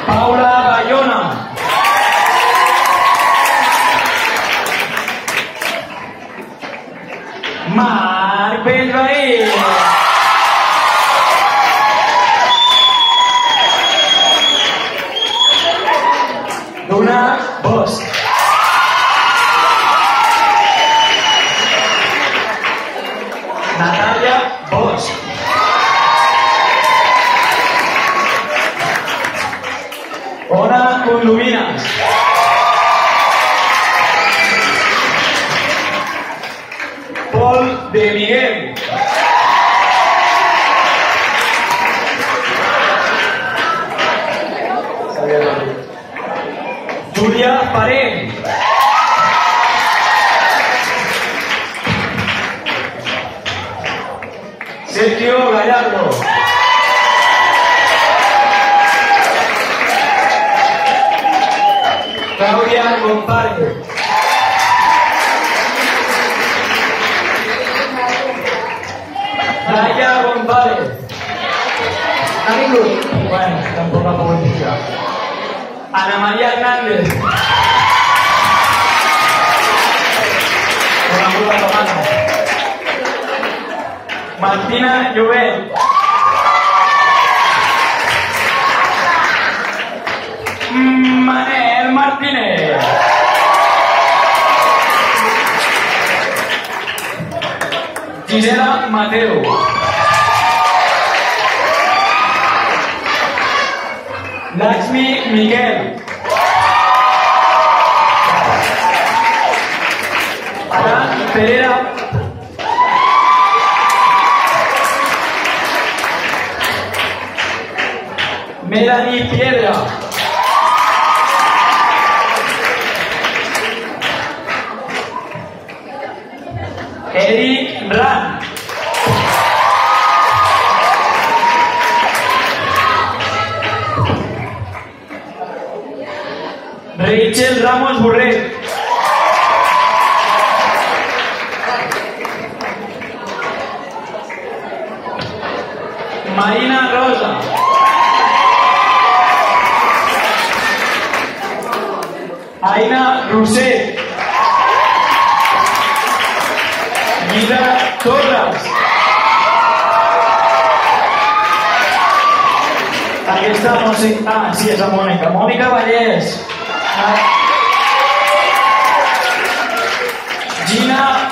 Paula Bayona. Marc Bellveí. Duna Bosch. Natalia Bosch. Ona Conluminas. Paul de Miguel. Julia Pared. Sergio Gallardo. Claudia González. Naya González. Amigo. Bueno, tampoco la política. Ana María Hernández. Con la puta tomada. Martina Llobet. Manel Martínez. Gisela Mateo. Lakshmi Miguel. Alan Pereira. Melanie Piedra. Eric Ran. Rachel Ramos Burret. Marina Rosa. Aina Rousset. Guida Torres. Aquesta no sé... Ah, sí, és la Mònica. Mònica Vallès. Gina